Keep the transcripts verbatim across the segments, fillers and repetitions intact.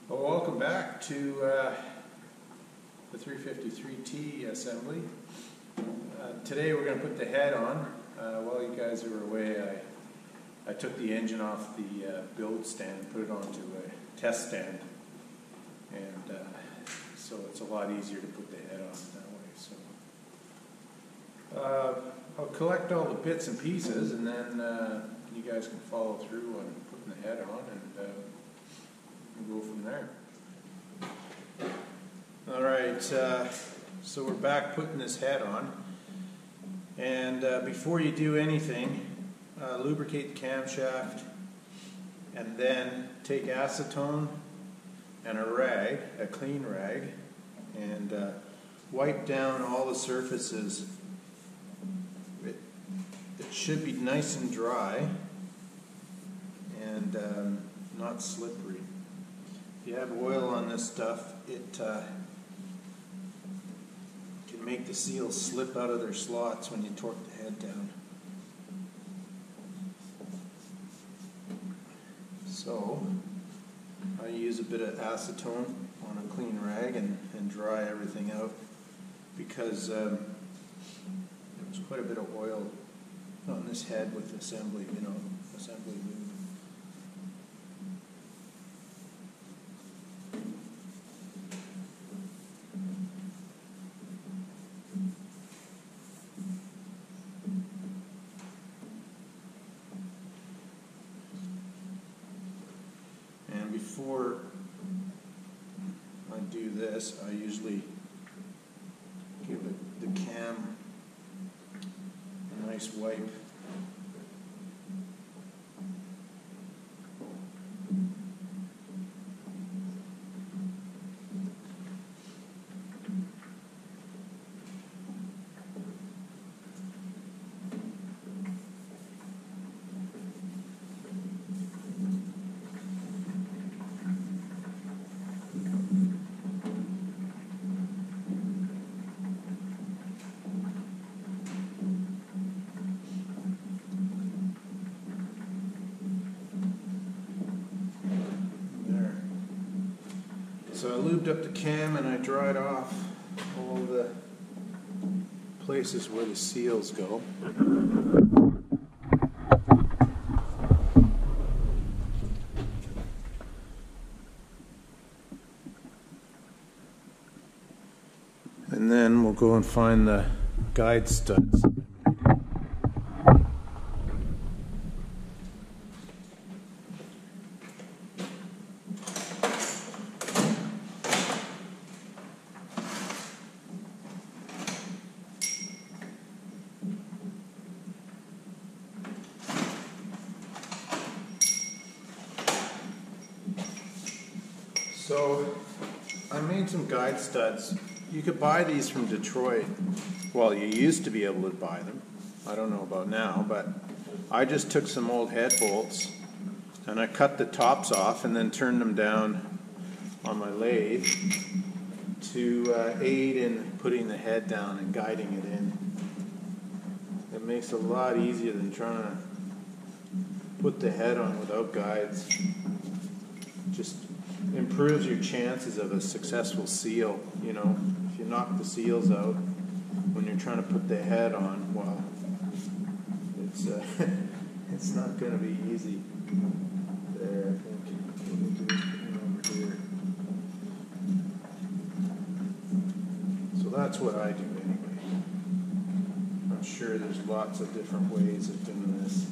Well, welcome back to uh, the three fifty-three T assembly. Uh, today we're going to put the head on. Uh, while you guys were away, I, I took the engine off the uh, build stand, put it onto a test stand, and uh, so it's a lot easier to put the head on that way. So uh, I'll collect all the bits and pieces, and then uh, you guys can follow through on putting the head on, and uh, we'll go from there. All right, uh, so we're back putting this head on, and uh, before you do anything, uh, lubricate the camshaft, and then take acetone and a rag, a clean rag, and uh, wipe down all the surfaces. It, it should be nice and dry and um, not slippery. If you have oil on this stuff, it uh, can make the seals slip out of their slots when you torque the head down. So I use a bit of acetone on a clean rag and, and dry everything out, because um, there's quite a bit of oil on this head with assembly, you know, assembly lube. And before I do this, I usually give it, the cam a nice wipe. So I lubed up the cam and I dried off all the places where the seals go. And then we'll go and find the guide studs. So I made some guide studs. You could buy these from Detroit. Well, you used to be able to buy them. I don't know about now, but I just took some old head bolts and I cut the tops off and then turned them down on my lathe to uh, aid in putting the head down and guiding it in. It makes it a lot easier than trying to put the head on without guides. Just improves your chances of a successful seal. You know, if you knock the seals out when you're trying to put the head on, well, it's uh, it's not going to be easy. There, I think what we'll do is put it over here. So that's what I do anyway. I'm sure there's lots of different ways of doing this.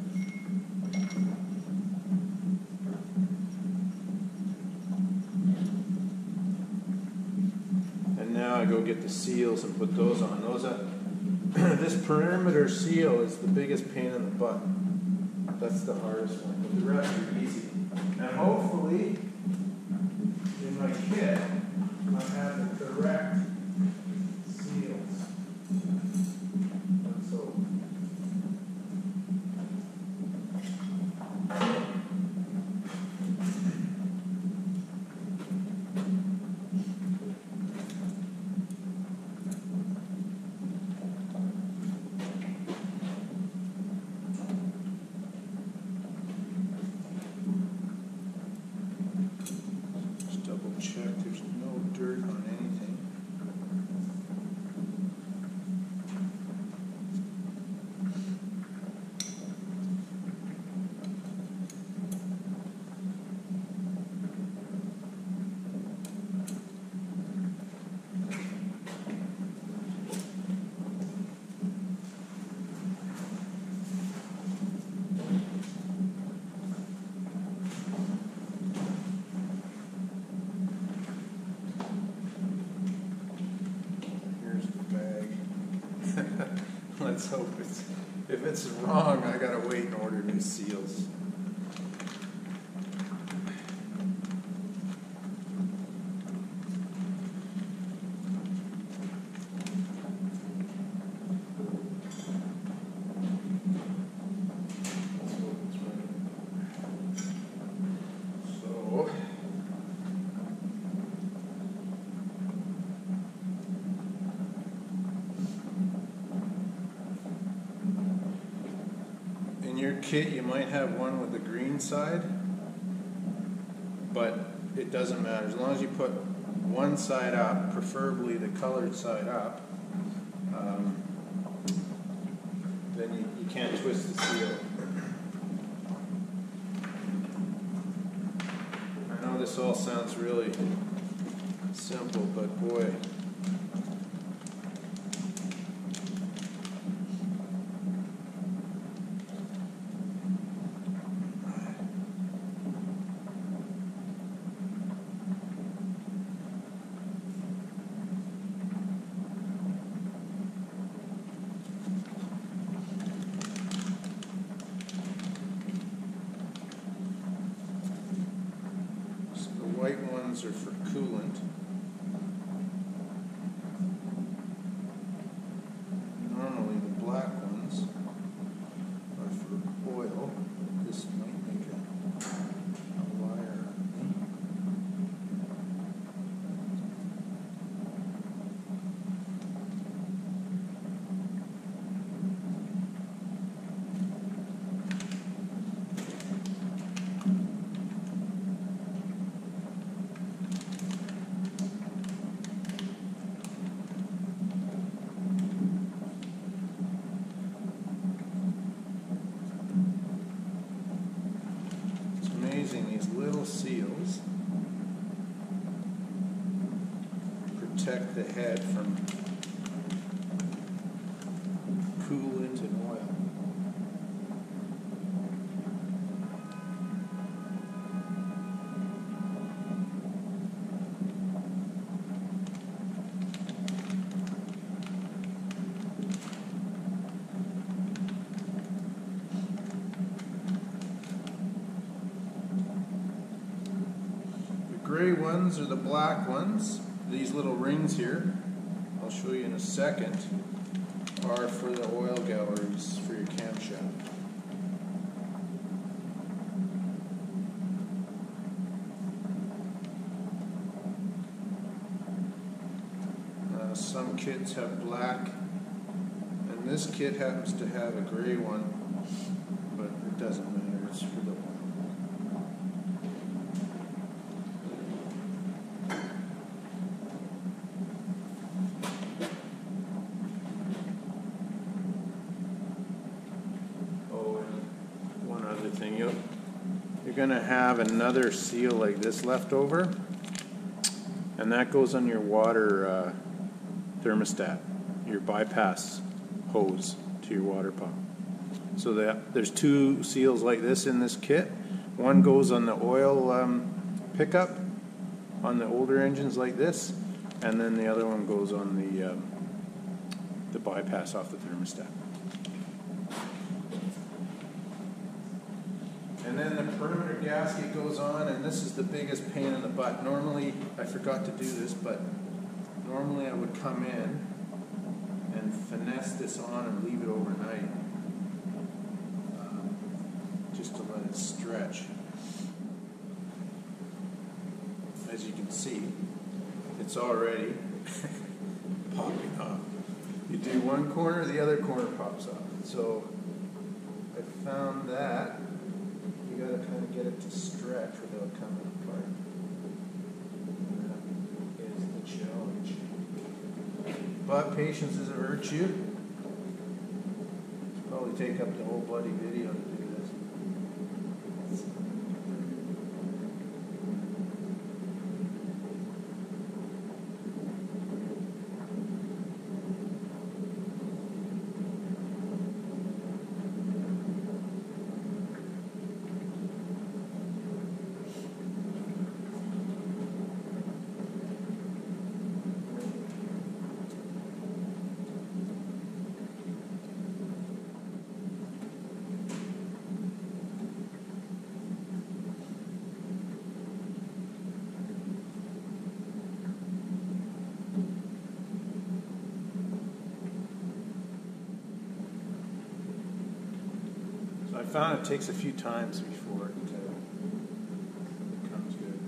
Now I go get the seals and put those on. Those are, this perimeter seal is the biggest pain in the butt. That's the hardest one, but the rest are easy. And hopefully, in my kit, I have the correct seals. Let's hope. let's hope it's, if it's wrong, I gotta wait and order new seals. So, in your kit you might have one with the green side, but it doesn't matter. As long as you put one side up, preferably the colored side up, um, then you, you can't twist the seal. I know this all sounds really simple, but boy, white ones are for coolant. Normally the black ones are for oil. This might make a, a liar of me. These little seals protect the head from coolant and oil. Gray ones are the black ones. These little rings here, I'll show you in a second, are for the oil galleries for your camshaft. Uh, some kits have black, and this kit happens to have a gray one, but it doesn't matter, it's for the oil. Thing. You'll, you're going to have another seal like this left over, and that goes on your water uh, thermostat, your bypass hose to your water pump. So that there's two seals like this in this kit. One goes on the oil um, pickup on the older engines like this, and then the other one goes on the um, the bypass off the thermostat. And then the perimeter gasket goes on, and this is the biggest pain in the butt. Normally, I forgot to do this, but normally I would come in and finesse this on and leave it overnight, um, just to let it stretch. As you can see, it's already popping off. You do one corner, the other corner pops off. So I found that you got to kind of get it to stretch without coming apart. And that is the challenge. But patience is a virtue. Probably take up the whole bloody video to do this. I found it takes a few times before it, uh, it comes good.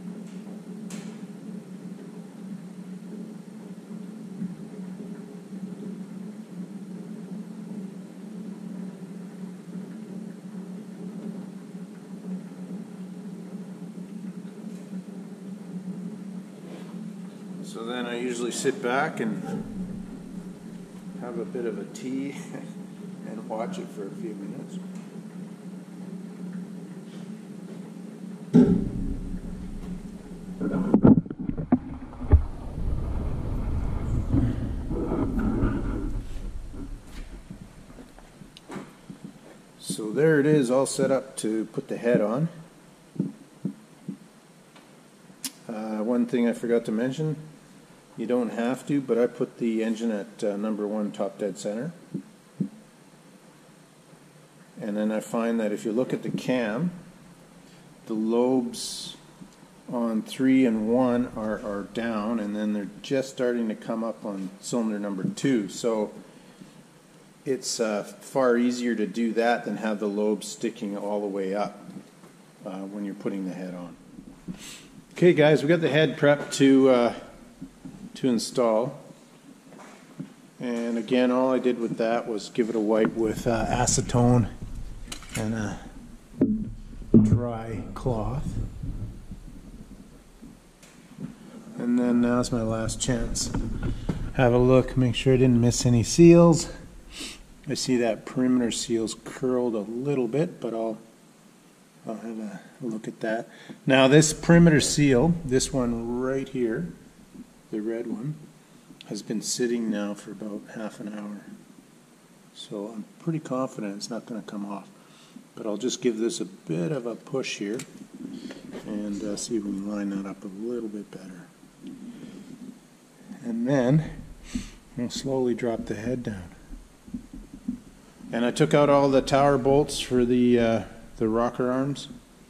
So then I usually sit back and have a bit of a tea and watch it for a few minutes. So there it is, all set up to put the head on. Uh, one thing I forgot to mention, you don't have to, but I put the engine at uh, number one top dead center. And then I find that if you look at the cam, the lobes on three and one are, are down, and then they're just starting to come up on cylinder number two. So it's uh, far easier to do that than have the lobes sticking all the way up uh, when you're putting the head on. Okay guys, we got the head prepped to, uh, to install. And again, all I did with that was give it a wipe with uh, acetone and a dry cloth. And then now's my last chance. Have a look, make sure I didn't miss any seals. I see that perimeter seal's curled a little bit, but I'll, I'll have a look at that. Now this perimeter seal, this one right here, the red one, has been sitting now for about half an hour. So I'm pretty confident it's not going to come off. But I'll just give this a bit of a push here and uh, see if we can line that up a little bit better. And then we'll slowly drop the head down. And I took out all the tower bolts for the uh, the rocker arms.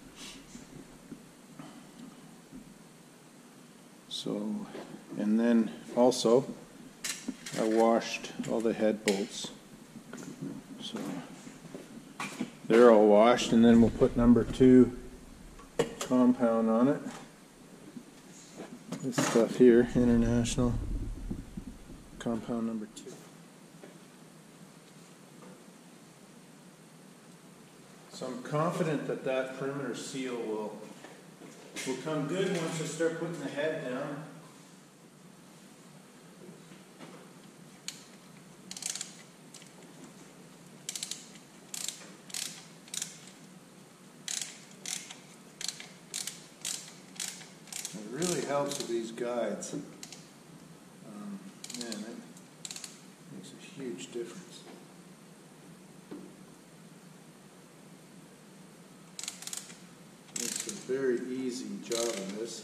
So, and then also I washed all the head bolts. So they're all washed, and then we'll put number two compound on it. This stuff here, International compound number two. So I'm confident that that perimeter seal will will come good once I start putting the head down. It really helps with these guides. Um, man, it makes a huge difference. It's a very easy job of this.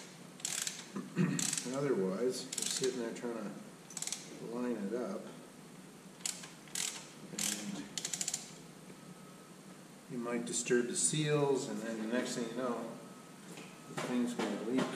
And otherwise, you're sitting there trying to line it up, and you might disturb the seals, and then the next thing you know, the thing's going to leak.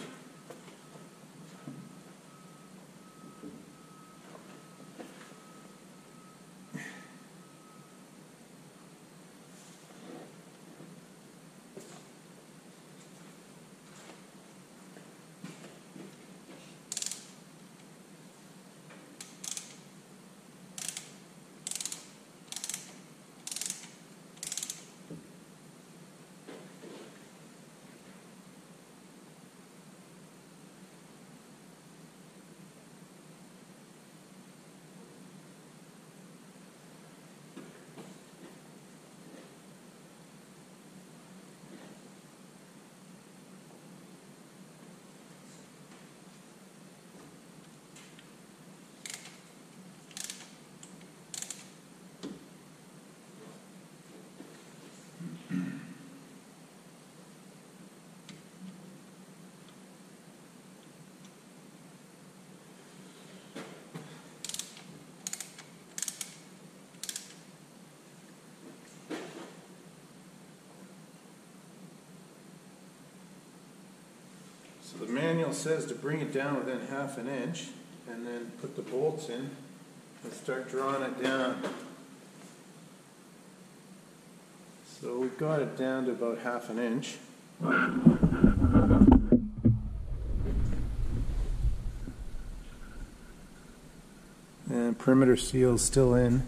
So the manual says to bring it down within half an inch and then put the bolts in and start drawing it down. So we've got it down to about half an inch. And perimeter seal is still in.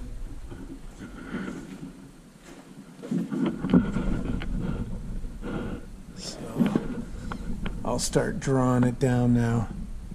So I'll start drawing it down now.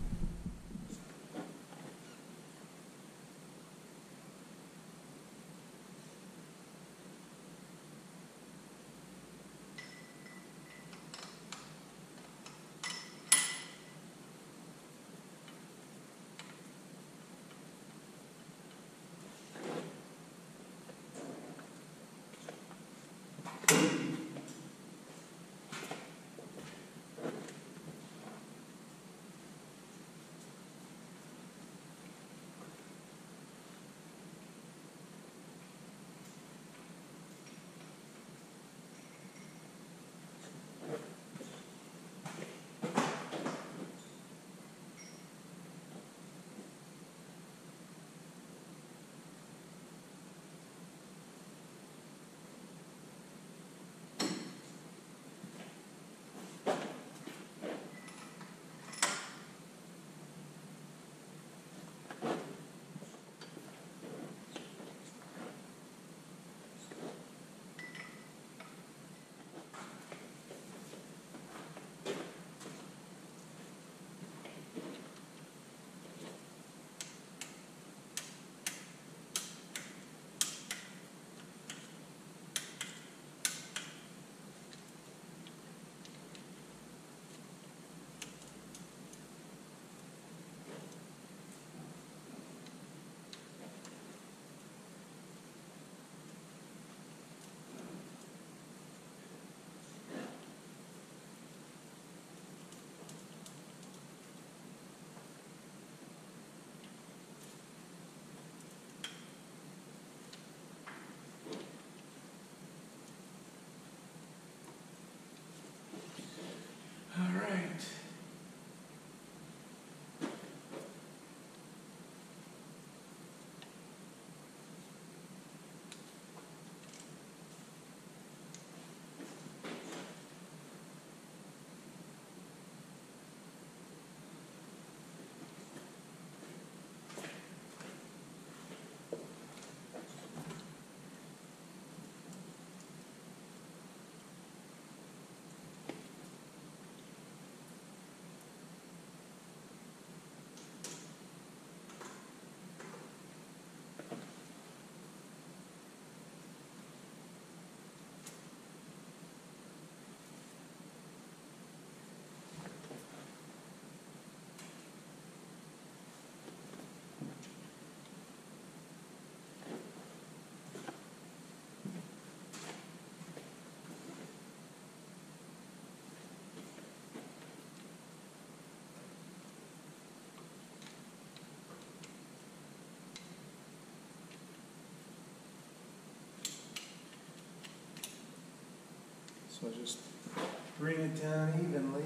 So just bring it down evenly.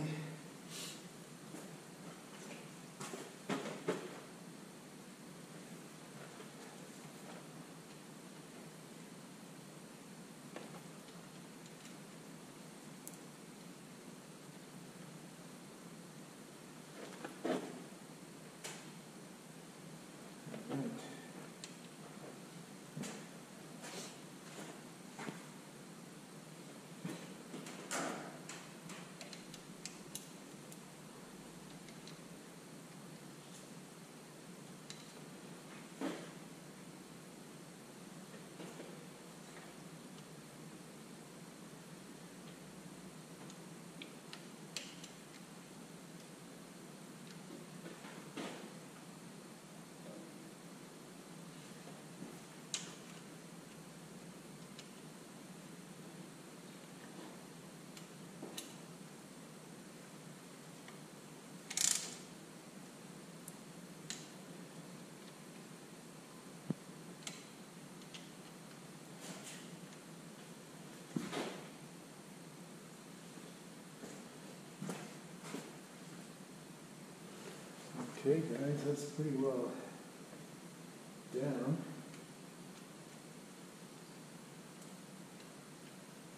Okay guys, that's pretty well down.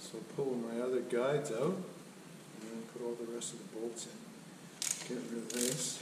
So pull my other guides out and then put all the rest of the bolts in. Get rid of this.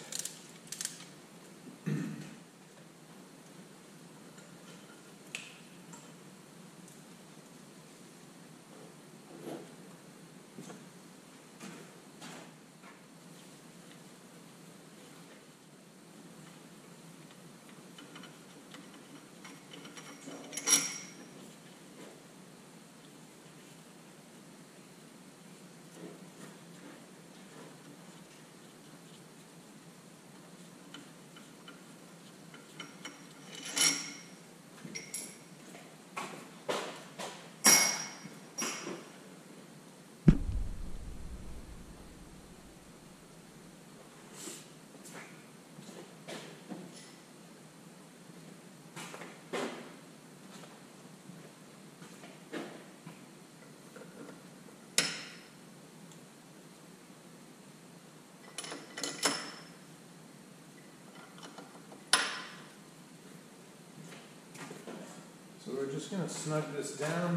So we're just going to snug this down,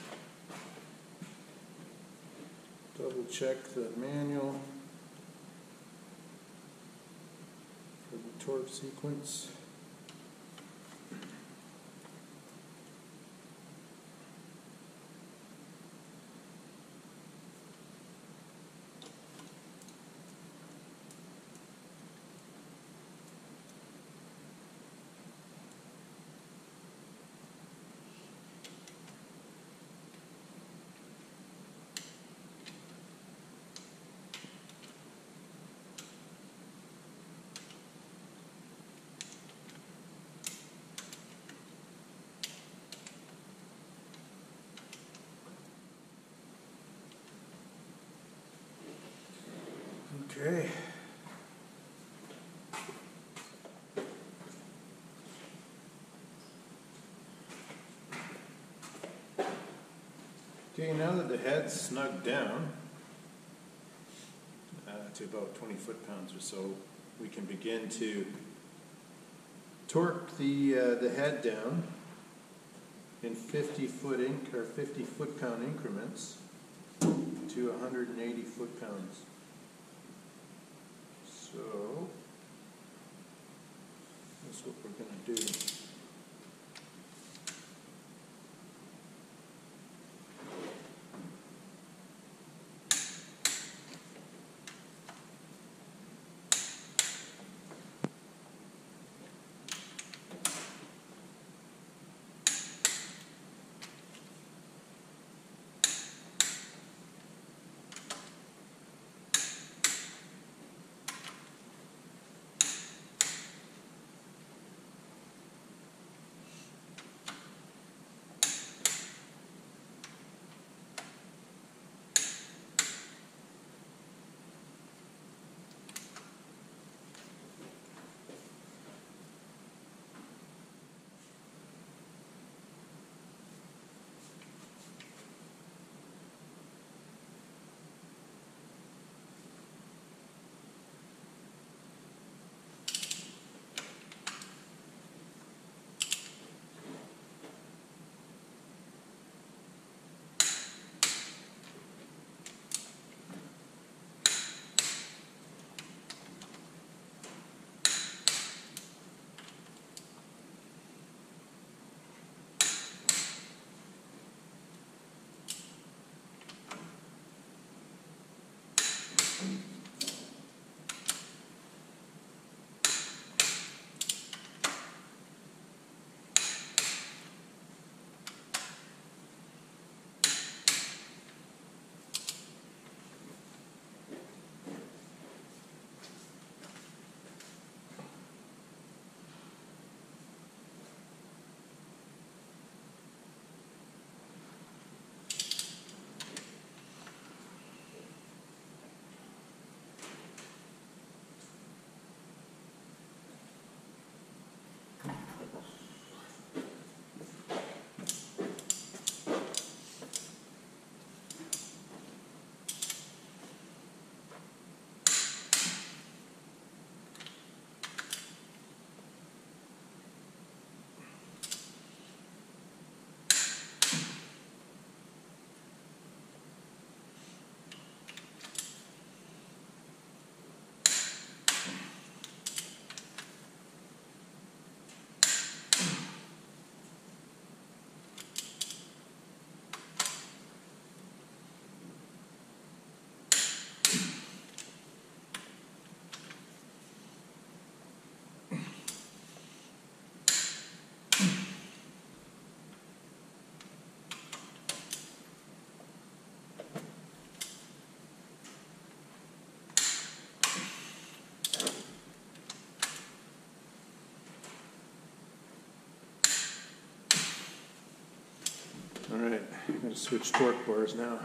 double check the manual for the torque sequence. Okay. Okay, now that the head's snugged down uh, to about twenty foot-pounds or so, we can begin to torque the uh, the head down in fifty foot inc or fifty foot-pound increments to one hundred eighty foot-pounds. So that's what we're going to do. going to switch torque bars now.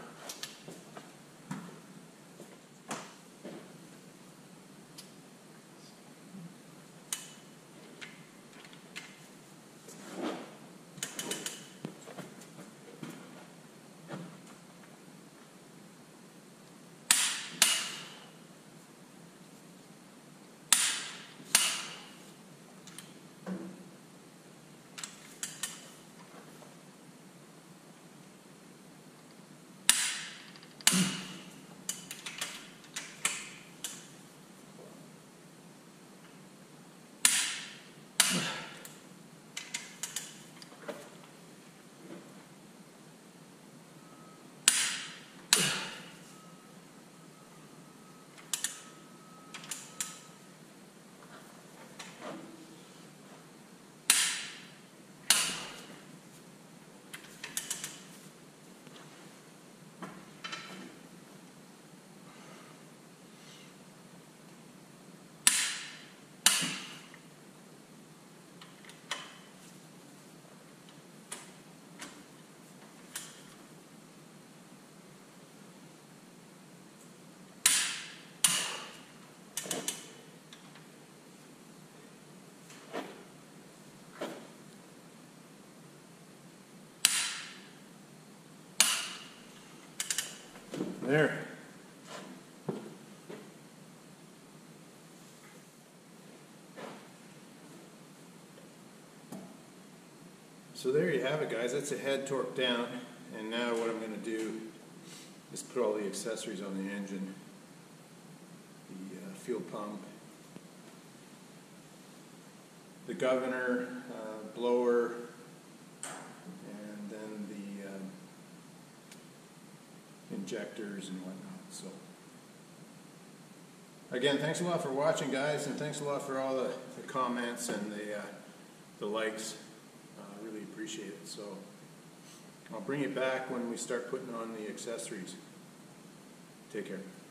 There. So there you have it, guys. That's the head torqued down, and now what I'm going to do is put all the accessories on the engine. The uh, fuel pump, the governor, uh, blower, and then the um, injectors and whatnot. So again, thanks a lot for watching, guys, and thanks a lot for all the, the comments and the, uh, the likes. I uh, really appreciate it. So I'll bring it back when we start putting on the accessories. Take care.